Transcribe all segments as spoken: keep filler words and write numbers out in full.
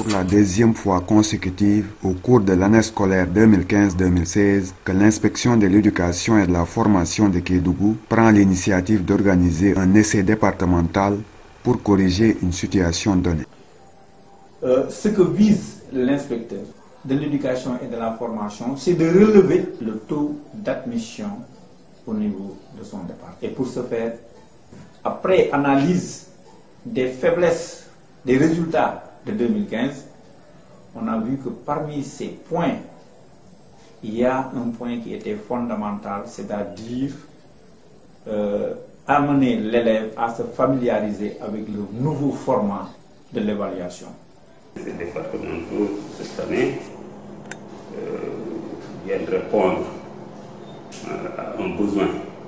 la deuxième fois consécutive au cours de l'année scolaire deux mille quinze deux mille seize que l'inspection de l'éducation et de la formation de Kédougou prend l'initiative d'organiser un essai départemental pour corriger une situation donnée. Euh, ce que vise l'inspecteur de l'éducation et de la formation, c'est de relever le taux d'admission au niveau de son département. Et pour ce faire, après analyse des faiblesses des résultats de deux mille quinze, on a vu que parmi ces points, il y a un point qui était fondamental, c'est-à-dire euh, amener l'élève à se familiariser avec le nouveau format de l'évaluation. Ces départementaux, cette année, euh, viennent répondre à un besoin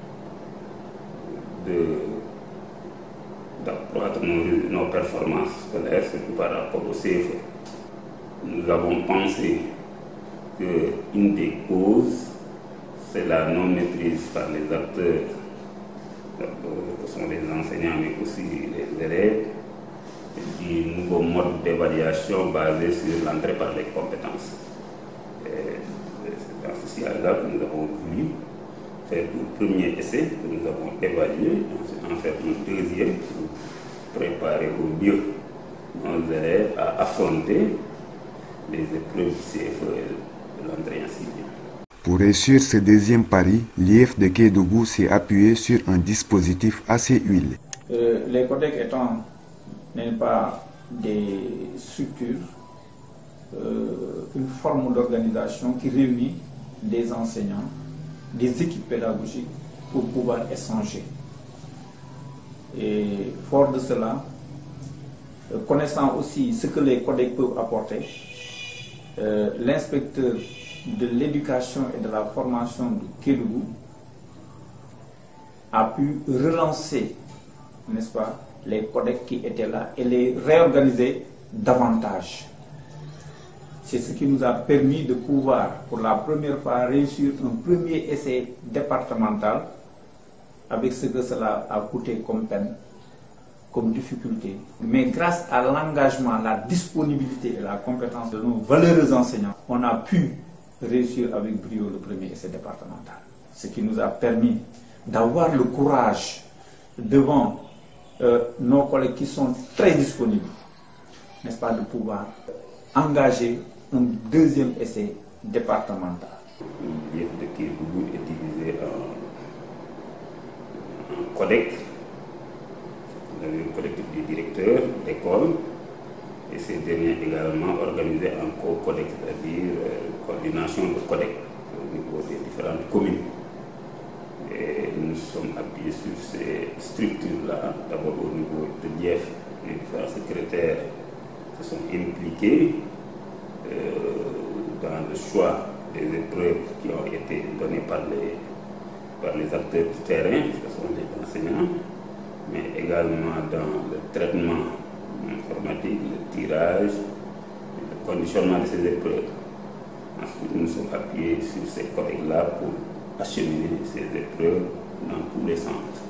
d'accroître nos, nos performances scolaires, surtout par rapport au C F E. Nous avons pensé qu'une des causes, c'est la non-maîtrise par les acteurs, que sont les enseignants, mais aussi les élèves, du nouveau mode d'évaluation basé sur l'entrée par les compétences. C'est dans ce sillage-là que nous avons voulu faire un premier essai que nous avons évalué, en faire un deuxième pour préparer au mieux nos élèves à affronter les épreuves du C F E et de l'entrée en sixième. Pour réussir ce deuxième pari, l'I F de Kédougou s'est appuyé sur un dispositif assez huilé. Euh, les codecs étant n'est pas des structures, euh, une forme d'organisation qui réunit des enseignants, des équipes pédagogiques pour pouvoir échanger. Et fort de cela, euh, connaissant aussi ce que les codecs peuvent apporter, euh, l'inspecteur de l'éducation et de la formation de Kédougou a pu relancer, n'est-ce pas, les codecs qui étaient là et les réorganiser davantage. C'est ce qui nous a permis de pouvoir, pour la première fois, réussir un premier essai départemental avec ce que cela a coûté comme peine, comme difficulté. Mais grâce à l'engagement, la disponibilité et la compétence de nos valeureux enseignants, on a pu réussir avec brio le premier essai départemental. Ce qui nous a permis d'avoir le courage devant Euh, nos collègues qui sont très disponibles, n'est-ce pas, de pouvoir engager un deuxième essai départemental. L'I F de Kédougou est divisé en, en codec. Vous avez un collectif des directeurs d'école et ces derniers également organisés en co-codec, c'est-à-dire euh, coordination de codec au niveau des différentes communes. Et nous sommes appuyés sur ces structures-là, d'abord au niveau de l'I F, les différents secrétaires se sont impliqués euh, dans le choix des épreuves qui ont été données par les, par les acteurs du terrain, ce sont les enseignants, mais également dans le traitement informatique, le tirage, le conditionnement de ces épreuves. Ensuite, nous sommes appuyés sur ces collègues-là pour acheminer ces épreuves dans tous les centres.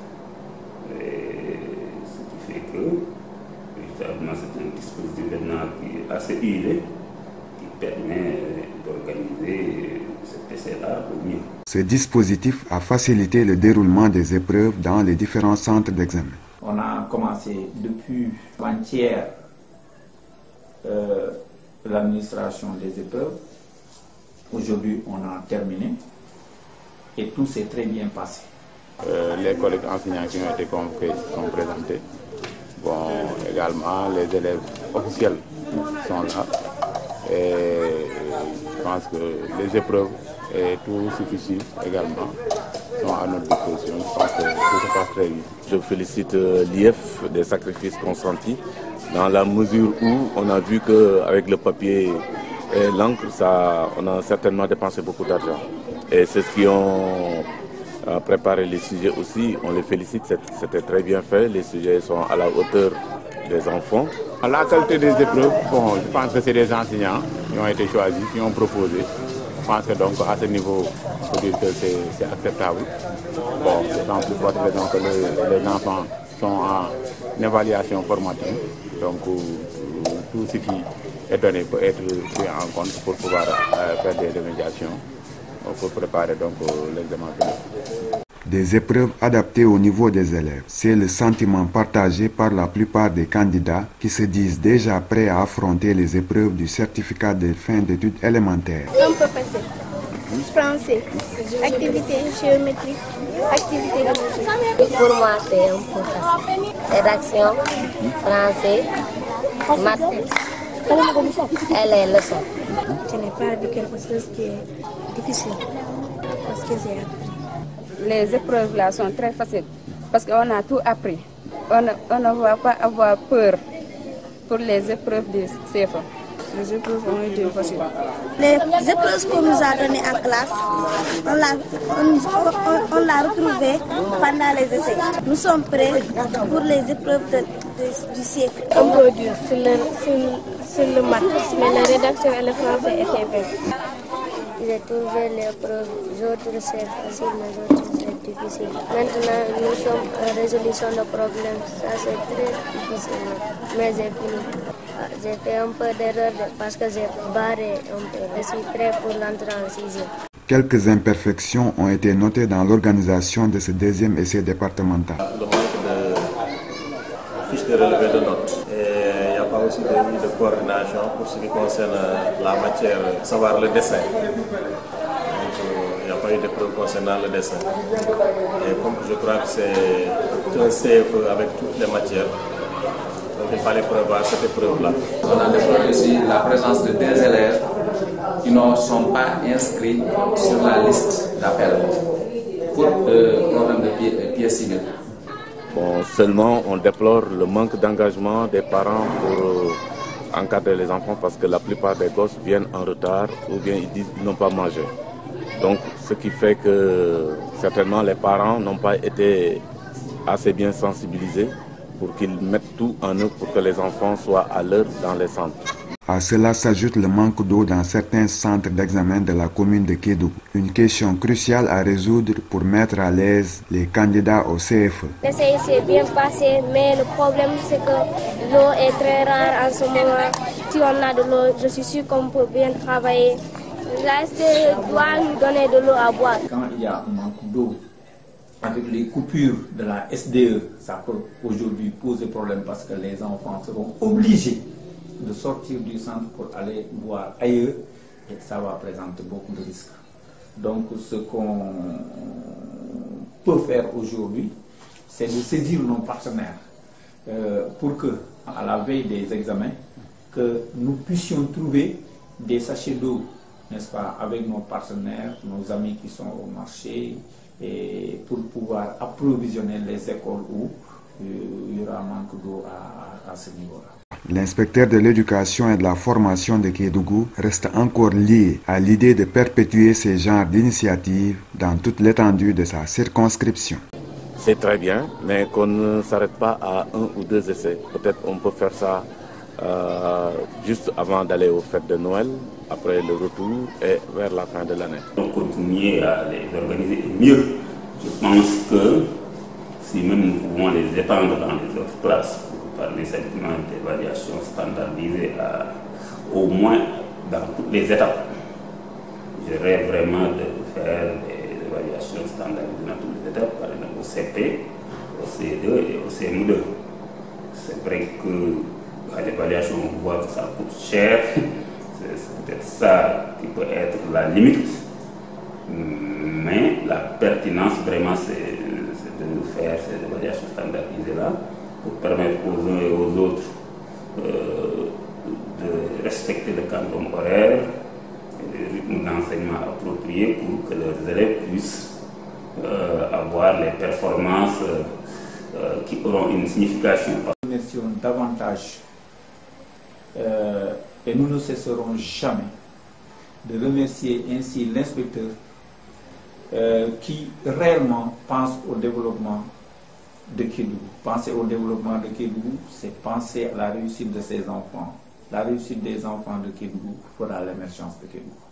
Et ce qui fait que, véritablement, c'est un dispositif maintenant qui est assez huilé, qui permet d'organiser cet essai-là au mieux. Ce dispositif a facilité le déroulement des épreuves dans les différents centres d'examen. On a commencé depuis avant-hier euh, l'administration des épreuves. Aujourd'hui, on a terminé. Et tout s'est très bien passé. Euh, les collègues enseignants qui ont été convoqués sont présentés. Bon, également, les élèves officiels sont là. Et je pense que les épreuves et tout ce qui suit également sont à notre disposition. Je pense que tout se passe très bien. Je félicite l'I F des sacrifices consentis dans la mesure où on a vu qu'avec le papier et l'encre, on a certainement dépensé beaucoup d'argent. Et c'est ce qui ont préparé les sujets aussi. On les félicite, c'était très bien fait. Les sujets sont à la hauteur des enfants. La qualité des épreuves, bon, je pense que c'est des enseignants qui ont été choisis, qui ont proposé. Je pense que donc à ce niveau, il faut dire que c'est acceptable. Bon, c'est en plus forte raison que les, les enfants sont en évaluation formative. Donc tout ce qui est donné peut être pris en compte pour pouvoir euh, faire des remédiations pour préparer donc l'examen final. Des épreuves adaptées au niveau des élèves, c'est le sentiment partagé par la plupart des candidats qui se disent déjà prêts à affronter les épreuves du certificat de fin d'études élémentaires. Un peu facile. Français, activité géométrique, activité de musique. Pour moi, c'est un peu facile. Rédaction, français, maths et les leçons. Je n'ai pas vu quelque chose qui est difficile parce que j'ai appris. Les épreuves là sont très faciles parce qu'on a tout appris. On ne, on ne va pas avoir peur pour les épreuves du C F A. Les épreuves ont été faciles. Les épreuves qu'on nous a données en classe, on l'a on, on, on l'a retrouvé pendant les essais. Nous sommes prêts pour les épreuves de, de, du C F A. Un peu dur sur le, sur, sur le maths, mais la rédaction et le français étaient bien. J'ai trouvé l'épreuve, d'autres c'est facile, mais d'autres c'est difficile. Maintenant, nous sommes en résolution de problèmes, ça c'est très difficile, mais j'ai fini. J'ai fait un peu d'erreur parce que j'ai barré un peu. Je suis prêt pour l'entrée en sixième. Quelques imperfections ont été notées dans l'organisation de ce deuxième essai départemental. Le manque de fiches de relevé de notes. Et il n'y a pas aussi de, de coordination pour ce qui concerne la matière, savoir le dessin. Donc il n'y a pas eu d'épreuve concernant le dessin. Et comme je crois que c'est un C F E avec toutes les matières, donc il fallait prévoir cette épreuve-là. On a déploré aussi la présence de deux élèves qui ne sont pas inscrits sur la liste d'appel pour le problème de pièces civiles. Bon, seulement on déplore le manque d'engagement des parents pour euh, encadrer les enfants parce que la plupart des gosses viennent en retard ou bien ils disent qu'ils n'ont pas mangé. Donc ce qui fait que certainement les parents n'ont pas été assez bien sensibilisés pour qu'ils mettent tout en œuvre pour que les enfants soient à l'heure dans les centres. À cela s'ajoute le manque d'eau dans certains centres d'examen de la commune de Kédougou. Une question cruciale à résoudre pour mettre à l'aise les candidats au C F E. L'essai s'est bien passé, mais le problème c'est que l'eau est très rare en ce moment. Si on a de l'eau, je suis sûr qu'on peut bien travailler. La S D E doit nous donner de l'eau à boire. Quand il y a un manque d'eau, avec les coupures de la S D E, ça peut aujourd'hui poser problème parce que les enfants seront obligés de sortir du centre pour aller boire ailleurs et ça va présenter beaucoup de risques. Donc ce qu'on peut faire aujourd'hui, c'est de saisir nos partenaires euh, pour que, à la veille des examens, que nous puissions trouver des sachets d'eau, n'est-ce pas, avec nos partenaires, nos amis qui sont au marché, et pour pouvoir approvisionner les écoles où euh, il y aura un manque d'eau à, à, à ce niveau-là. L'inspecteur de l'éducation et de la formation de Kédougou reste encore lié à l'idée de perpétuer ce genre d'initiatives dans toute l'étendue de sa circonscription. C'est très bien, mais qu'on ne s'arrête pas à un ou deux essais. Peut-être on peut faire ça euh, juste avant d'aller aux fêtes de Noël, après le retour et vers la fin de l'année. On continue à les organiser mieux. Je pense que si même nous pouvons les étendre dans les autres classes, parler simplement d'évaluation standardisée à, au moins dans toutes les étapes. Je rêve vraiment de faire des évaluations standardisées dans toutes les étapes, par exemple au C P, au C deux et au C M deux. C'est vrai que à l'évaluation, on voit que ça coûte cher. C'est peut-être ça qui peut être la limite. Mais la pertinence, vraiment, c'est de faire ces évaluations standardisées-là pour permettre aux uns et aux autres euh, de respecter le quantum horaire et le rythme d'enseignement approprié pour que leurs élèves puissent euh, avoir les performances euh, qui auront une signification. Nous remercions davantage euh, et nous ne cesserons jamais de remercier ainsi l'inspecteur euh, qui réellement pense au développement de Kédougou. Penser au développement de Kédougou, c'est penser à la réussite de ses enfants. La réussite des enfants de Kédougou fera l'émergence de Kédougou.